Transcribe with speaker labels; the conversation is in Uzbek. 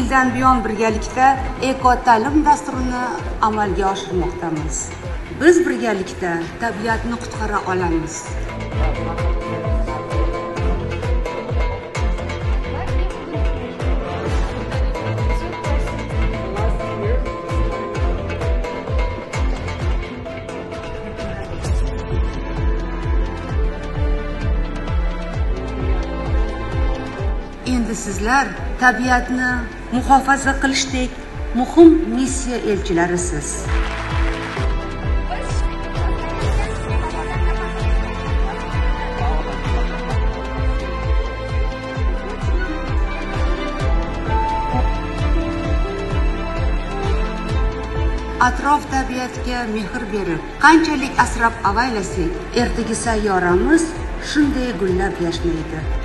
Speaker 1: yildan buyon birgalikda eko-ta'lim dasturini amalga oshirmoqdamiz. Biz birgalikda tabiatni qutqara olamiz. Endi sizlar tabiatni muhofaza qilishdek muhim missiya elchilarisiz. Atrof tabiatga mehr berib, qanchalik asrab avaylasak, ertaga sayyoramiz shunday gullab yashnaydi.